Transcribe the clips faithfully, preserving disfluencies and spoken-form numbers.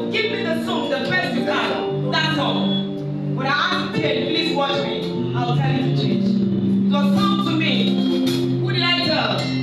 Give me the song, the best you can. That's all. When I ask you, please watch me. I'll tell you to change. Because sound to me, who did I tell?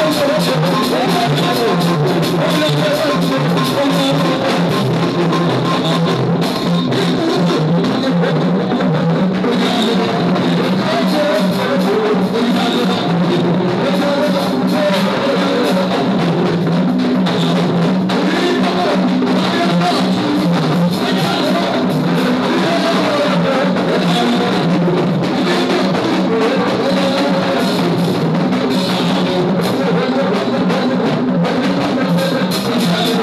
Thank you.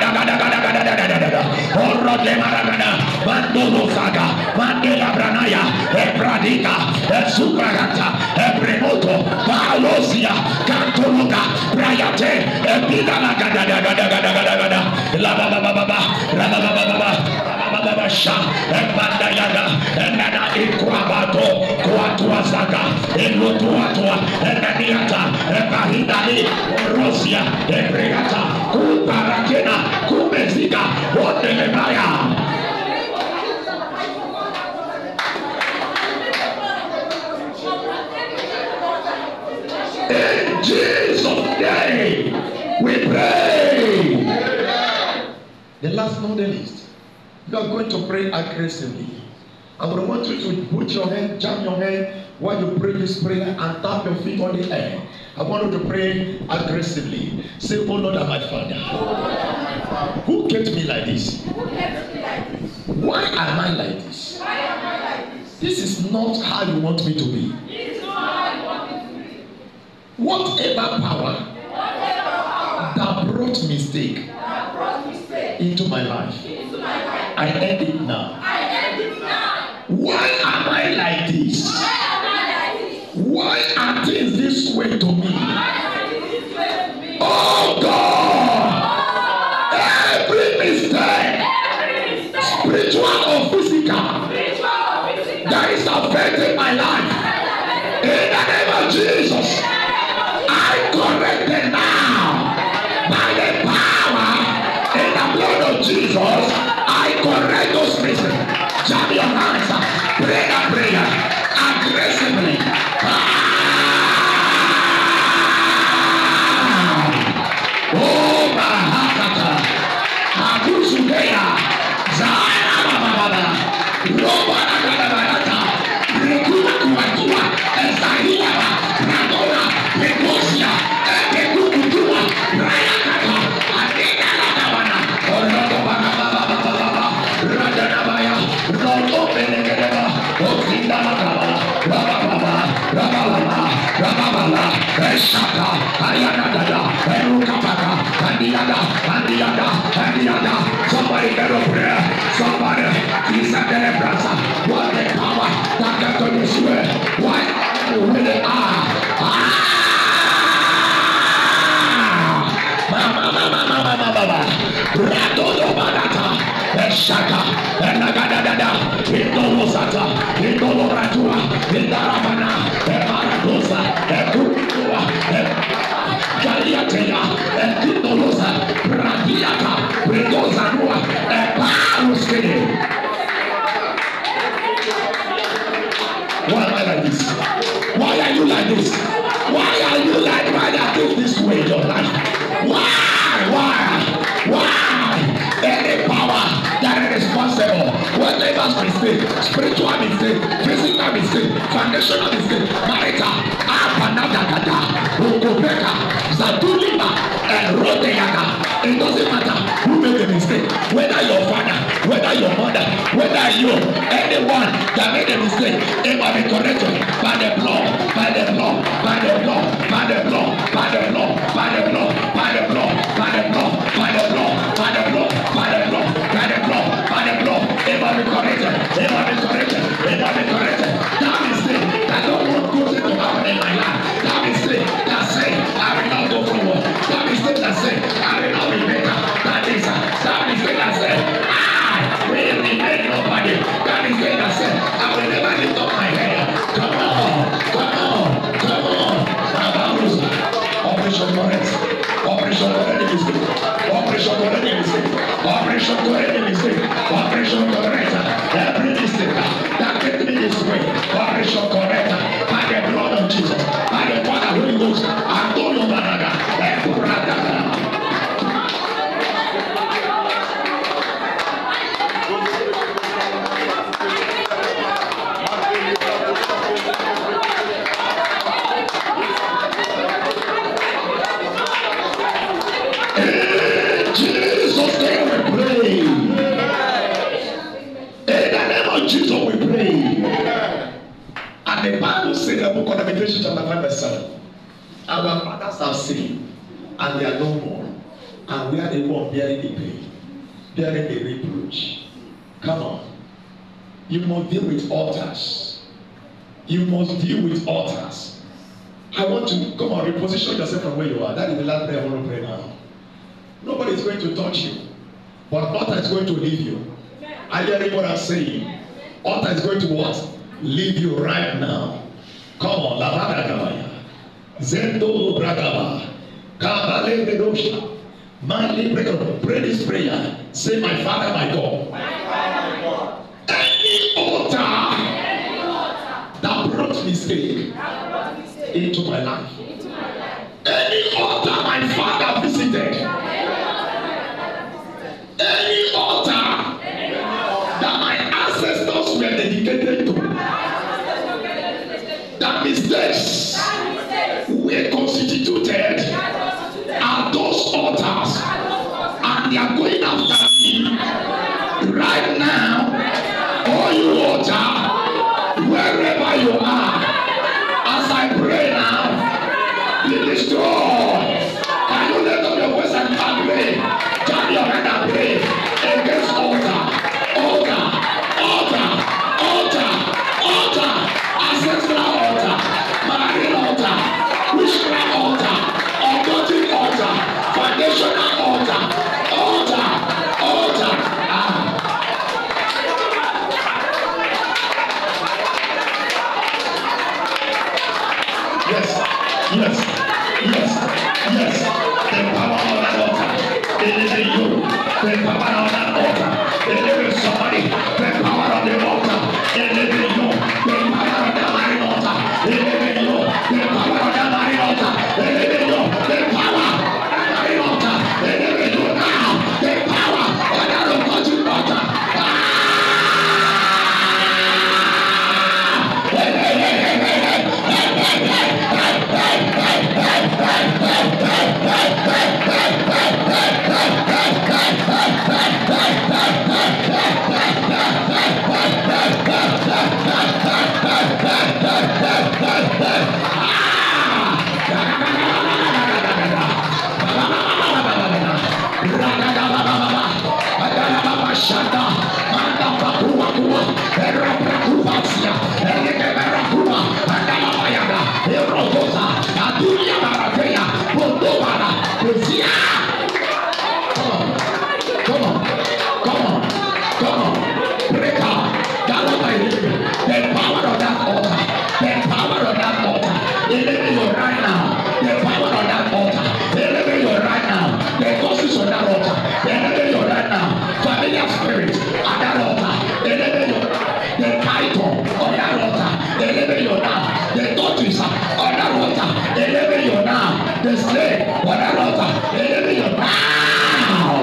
Mandolo Saga, Mandela Branaya, Ebradika, Esukarata, Ebremoto, Paolosia, Cantologa, Brayate, Ebidana Gada Gada Gada Gada Gada, Labababa, Rabababa, Rabababa Sha, Ebandayada, Enana Iquabato, Quatua Saga, Elutuatua, Enaniata, Ebahidani, Rosia, Ebreata, Kuparakena, Kumezika, Odelebaya. In Jesus' name, we pray. The last not the least, you are going to pray aggressively. I would want you to put your hand, jam your hand while you pray this prayer and tap your feet on the air. I want you to pray aggressively. Say, oh Lord, my Father, who kept me like this? Why am I like this? This is not how you want me to be. Whatever power that brought mistake into my life, I end it now. Why am I like this? Why are things this way to me? Oh God! Every mistake, spiritual or physical, that is affecting my life, in the name of Jesus, I correct it now. By the power in the blood of Jesus, I correct those mistakes. Jam your hands, pray a prayer aggressively. Oh, Mahakata, Abusukeya, Zaya Baba, Robana Gadabarata, Rekukuatua, Ezahia, Radona, Pekosia, Ekekukutua, Rayakata, Adina Radabana, Orlogobana Baba, Radanabaya, Roto Benegaba, Okinda Magabala, Rabababa, Rabababa, Rababala, Eshaka, Ayanagada, Erukapaka, Andiada, Andiada, Andiada. Somebody get up there. Somebody, please at the brasa. What the power that got to this way? Why where they are? Ah! Mama, mama, mama, mama, Radodo Barata, Eshaka, Enagadada, Indolosata, Indoloratua, Indarabana, Emaradosa, Ekutua, Galiatea, Ekindolosa, Radiata, Redozanua, Eparuskede. Why am I like this? Why are you like this? Why are you like why are things this way in your life? Why? Why? Why? Any power that is responsible, whatever mistake, spiritual mistake, physical mistake, foundational mistake, marital, apanadagada, ukopeka, zadulima, and rodeyaga. It doesn't matter who made the mistake, whether your father, whether your mother, whether you, anyone that made a mistake, it must be corrected by the blood, by the blood, by the blood, by the blood, by the blood, by the blood, by the blood, by the blood, by the blood, by the blood, by the blood, by the blood, by the blood. It must be corrected, it must be corrected, it must be corrected. That mistake that don't want good to happen in my life. That mistake that say I will not go forward. That mistake that say I will not be better. That is that mistake that say I will remain nobody. That mistake that say I will never lift up my head. Come on, come on, come on. Operation correct. Operation correct the mistake. Operation correct the mistake. Operation correct the mistake. Operation correct every mistake that get me this way. Operation correct by the blood of Jesus, by the blood of Holy Ghost. Antonio Managa, Ekurada. Jesus name we pray. In the name of Jesus we pray. And the Bible says in the book of Revelation chapter five verse seven, our fathers have seen and they are no more. and we are the one bearing the pain, bearing the reproach. Come on. You must deal with altars. You must deal with altars. I want to, come on, reposition yourself from where you are. That is the last prayer I want to pray now. Nobody is going to touch you, but altar is going to leave you. Are you hearing what I'm saying? Altar is going to what? Leave you right now. Come on, Lavada Zendo Bragaba. Kabale Bedosha. Manly Bredo. Pray this prayer. Say, my Father, my God. My Father, my God. Any altar, Any altar that brought mistake, that brought mistake into my life. Into my life. Any altar my Father visited. Any altar, Any altar that my ancestors were dedicated to. That mistakes, that mistakes were constituted are those altars, and they are going after me right now. All you altar, wherever you are, as I pray now, be destroyed. Can you lift up your voice and pray? Turn your hand and pray against altar, altar, altar, altar, altar, ancestral altar, marine altar, witchcraft altar, occultic altar, foundational altar, altar, altar. Ah. Yes, yes, yes, yes. The power of that altar, it is in you. The power of that altar, it is in somebody. The power of the altar, it is in you. The power of the marine altar, it is in you. The power of the marine altar, it is in you. The power of the marine altar, it is in you now. The power of that occultic altar. The slave, whatever altar, deliver you now.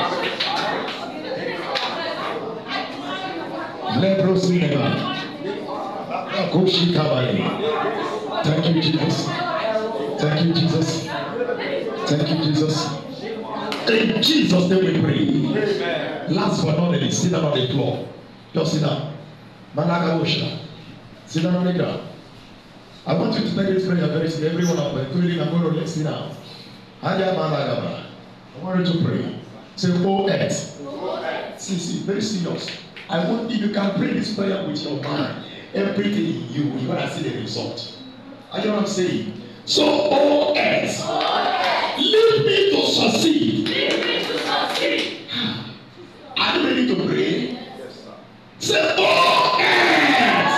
Lebros Nineva. Koshi Kabali. Thank you, Jesus. Thank you, Jesus. Thank you, Jesus. In Jesus' name we pray. Last but not least, sit down on the floor. Just sit down. Managabosha. Sit down on the ground. I want you to take this prayer very seriously. Everyone up there, including I'm going to listen now. I want you to pray. Say, oh earth. See, see, very serious. I want if you can pray this prayer with your mind. Everything in you, you want to see the result. I know what I'm saying. So, oh earth, lead me to succeed. Lead me to succeed. Are you ready to pray? Yes, sir. Say, oh earth.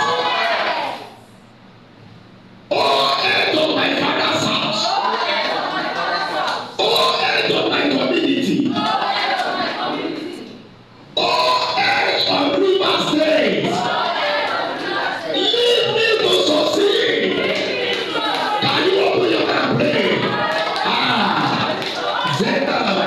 Oh, end of my father's house. Oh, end of my community. Oh, end of River State. Lead me to succeed. Can you open your mouth and pray? Ah, Zeta.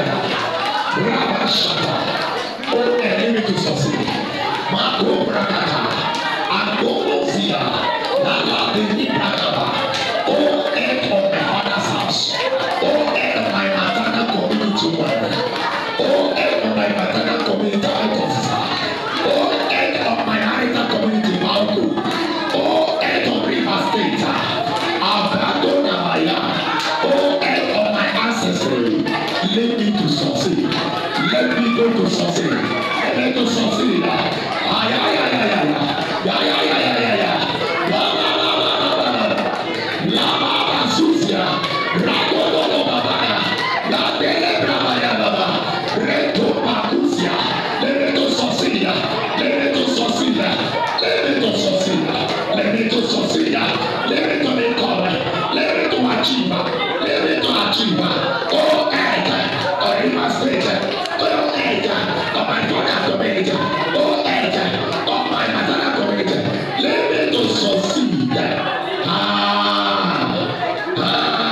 going to succeed. You're going to succeed. Ah, yeah, yeah, yeah, yeah, yeah. Yeah, yeah, yeah, yeah, yeah, yeah. La, la, la, la, la, la, la. La, la, la, sucia. Rago, lo, lo, babaya. La, tele, brabaya, baba. Reto, bacusia. You're going to succeed. You're going to succeed. You're going to succeed. You're going to succeed. You're going to make cover. You're going to achieve. You're going to achieve. Oh, earth. Oh, Rima State. Oh, earth. Oh, my father community. Oh, earth. Oh, my maternal community. Let me to succeed. Ah, ah,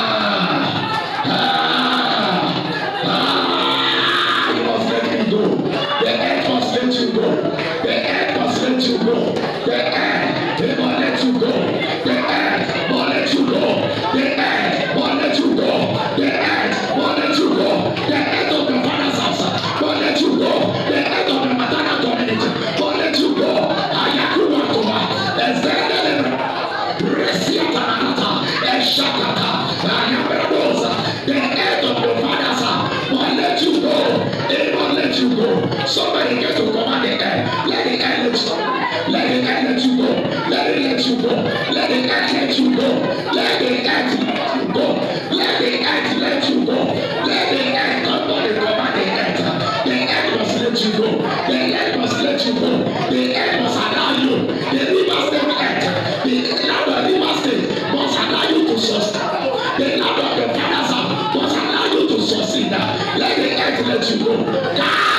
ah, ah. You must let me go. The earth must let you go. The earth must let you go. The earth, it must let you go. The earth must let you go. The earth must let you go. The earth must let you go. The earth of your father's house must let you go. The earth of your maternal community must let you go. Ayakuwa Toba, Ezendelebra, Resiatanata, Eshakata, Ayabradosa. The earth of your father's house must let you go. It must let you go. Somebody get to command the earth. Let the earth let you go. Let the earth let you go. Let it let you go. Let the earth let you go. Let the earth let you go. Let the earth let you go. Let the earth come on and command the earth. The earth must let you go. The earth must let you go. The earth must allow you. The river state earth. The land of river state must allow you to succeed. The land of your father's house must allow you to succeed. Let the earth let you go.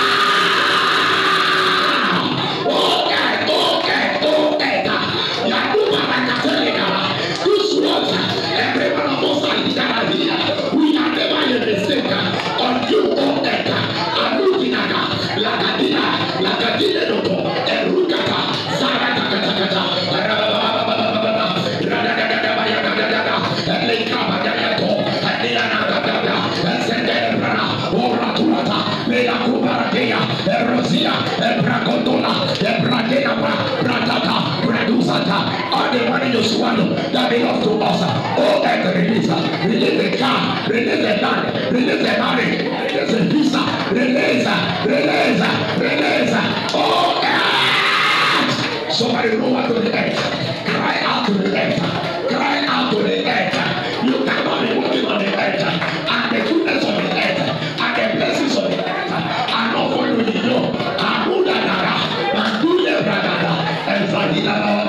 All the money you swallow that belongs to us. Oh, earth release. Release the car. Release the land. Release the marriage. Release the visa. Release. Release. Release. Oh, earth. Somebody roll out to the earth. Cry out to the earth. Cry out to the earth. You cannot be walking on the earth. And the goodness of the earth. And the blessings of the earth. And not following you. And who that are. And do the brother. And Zadina.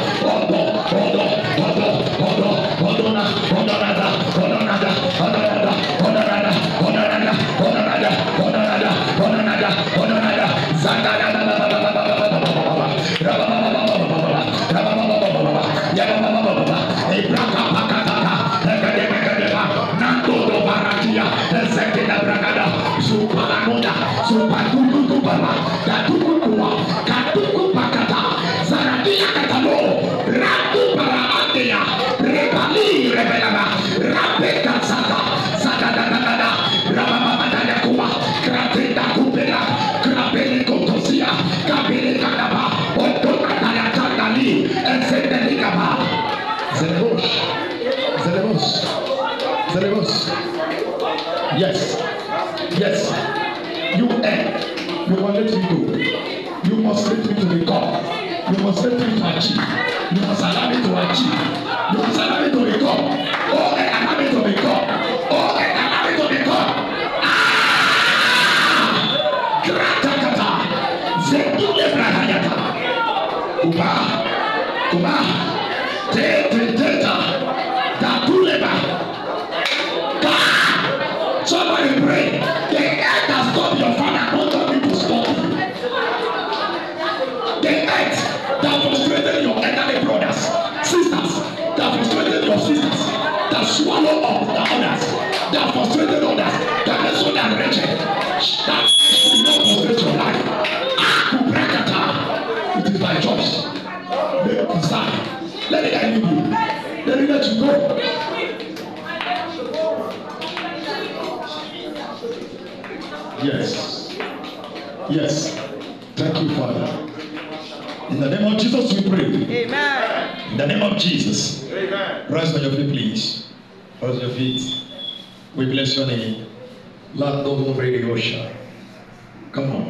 Yes, yes, you end. You must let me go. You must let me to become. You must let me to achieve. You must allow me to achieve. You must allow me to become. Oh, and allow me to become. Oh, and allow me to become. Ah! Gratakata. Zetule brahayata. Kuba. Kuba. Te te teta. Datuleba. Somebody pray. The earth has stopped your father, not want me to stop you. The earth that frustrated your elderly brothers, sisters, that frustrated your sisters, that swallow up the others, that frustrated others, that is so that wretched, that will not frustrate your life. Ah, it is my choice. Let it decide. Let it end you. Let it let you go. Yes. Yes. Thank you, Father. In the name of Jesus, we pray. Amen. In the name of Jesus. Amen. Rise on your feet, please. Rise on your feet. We bless your name. Lord, no more radio show. Come on.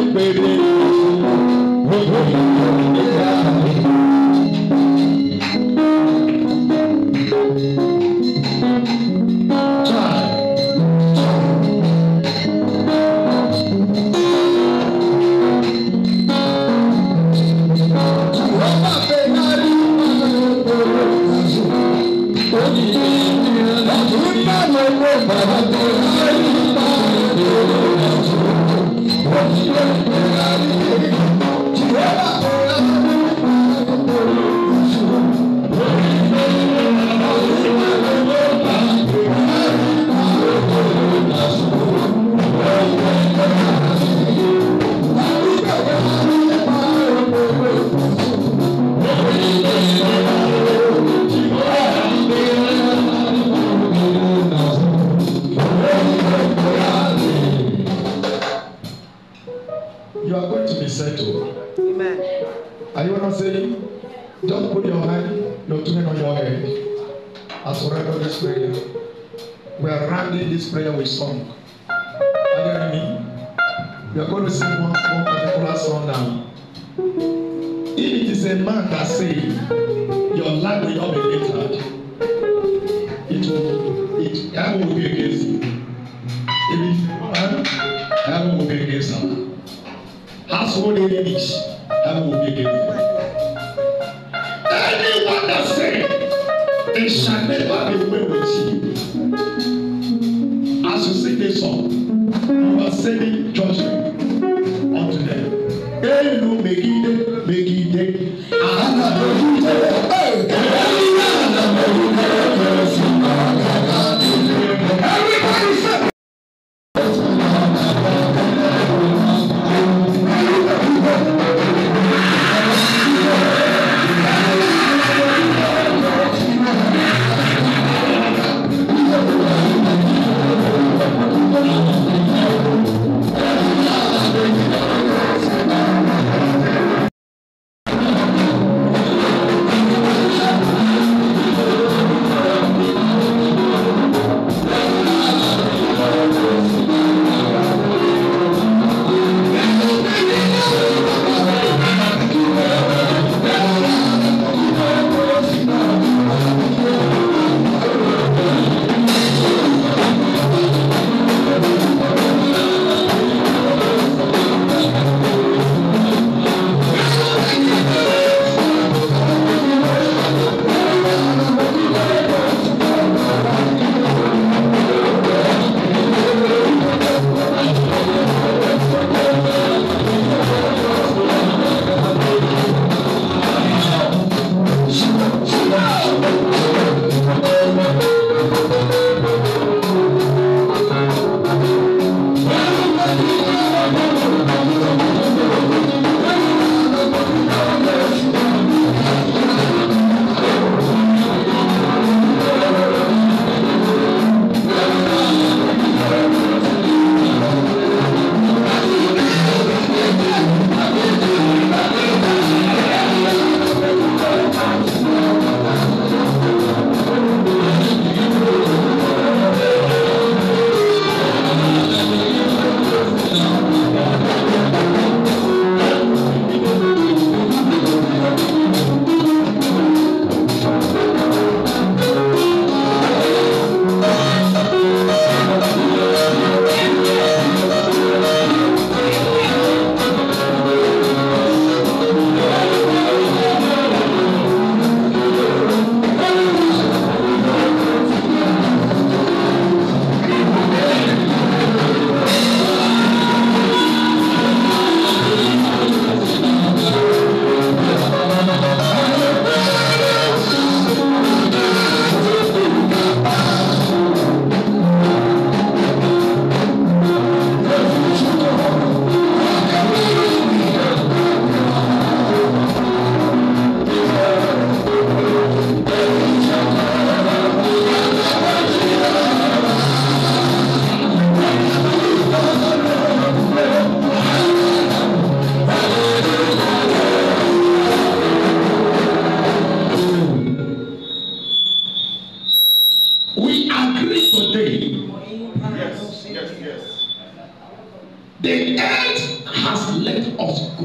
You are going to be settled. Amen. Are you not saying? Just put your hand, your two hands on your head. As we render this prayer, we are rounding this prayer with song. Are you hearing me? We are going to sing one, one particular song now. If it is a man that says your life will not be littered, it will, it, heaven will be against you. If it is a man, heaven will be against her. Household enemies, heaven will be against you. Anyone that says it shall never be well with you, as you sing this song, you are sending judgment unto them. Elu megide megide, ana megide, ana megide, everybody say. earth has let us go.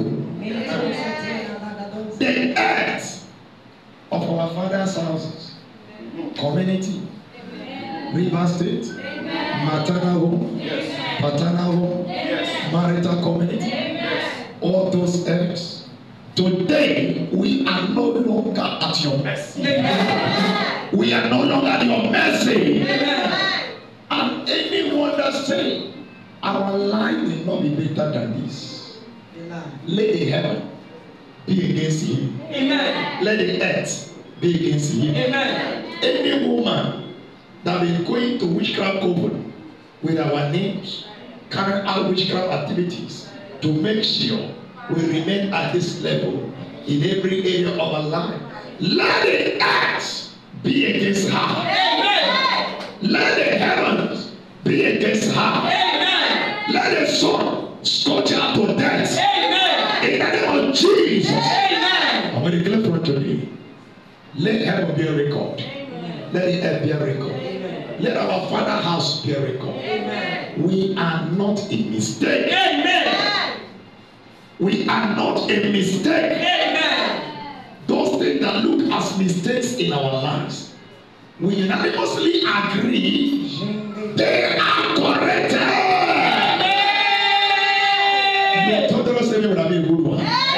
The earth of our father's houses, community, River State, maternal home, paternal home, marital community, all those areas. Today, we are no longer at your mercy. We are no longer at your mercy. And anyone that say our life will not be better than this, let the heaven be against him. Amen. Let the earth be against him. Amen. Any woman that is going to witchcraft coven with our names, carry out witchcraft activities to make sure we remain at this level in every area of our life, let the earth be against her. Amen. Let the heavens be against her. Amen. Let the sun scorch her to death. Amen. In the name of Jesus. Amen. I'm going to declare from today, let heaven be a record. Amen. Let the earth be a record. Amen. Let our Father house be a record. Amen. We are not a mistake. Amen. We are not a mistake. Amen. Those things that look as mistakes in our lives, we unanimously agree they are corrected. Amen. You told us that would have been a good one.